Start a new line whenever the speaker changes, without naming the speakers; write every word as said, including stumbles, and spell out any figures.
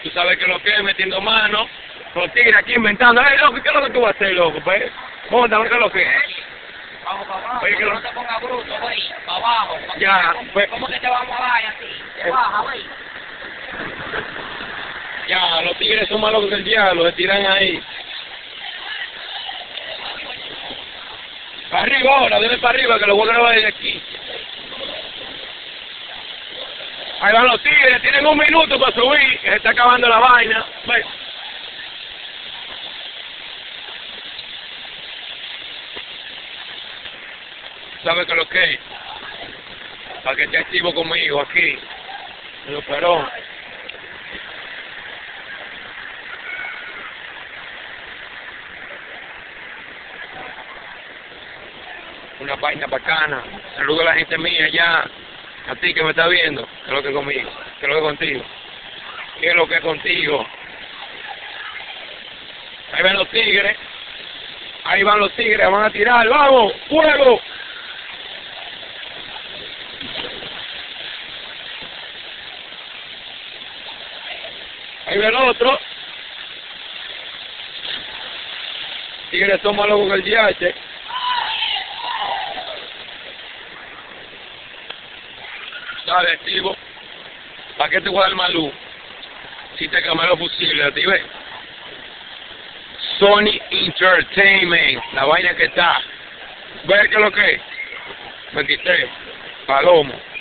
Tú sabes que lo que es metiendo mano, los tigres aquí inventando. ¡Ey, loco! ¿Qué es lo que tú vas a hacer, loco? Pues, móntalo, ¿qué es lo que es?
Vamos para abajo,
Oye, que
no
lo-
te pongas bruto, güey, para abajo. pa'
Ya,
que-
pues-
¿Cómo que te vamos a dar así? Te
Eh.
baja, güey.
Ya, los tigres son más locos que el diablo, se tiran ahí. Para arriba ahora, dale para arriba que lo voy a grabar desde aquí. Ahí van los tigres, tienen un minuto para subir, que se está acabando la vaina. Ven. ¿Sabes qué es lo que es? Para que esté activo conmigo aquí, en los Perón. Una vaina bacana. Saludo a la gente mía allá. A ti que me está viendo. ¿Qué es lo que es conmigo? ¿Qué es lo que es contigo? ¿Qué es lo que es contigo? Ahí van los tigres. Ahí van los tigres. Van a tirar. ¡Vamos! ¡Fuego! Ahí va el otro. Tigres son más locos que el D H. Dale, activo. ¿Para qué te voy a dar más luz? Si te cambié los fusiles, a ti, ve. Sony Entertainment, la vaina que está. ¿Ves qué es lo que es? Me quité. Palomo.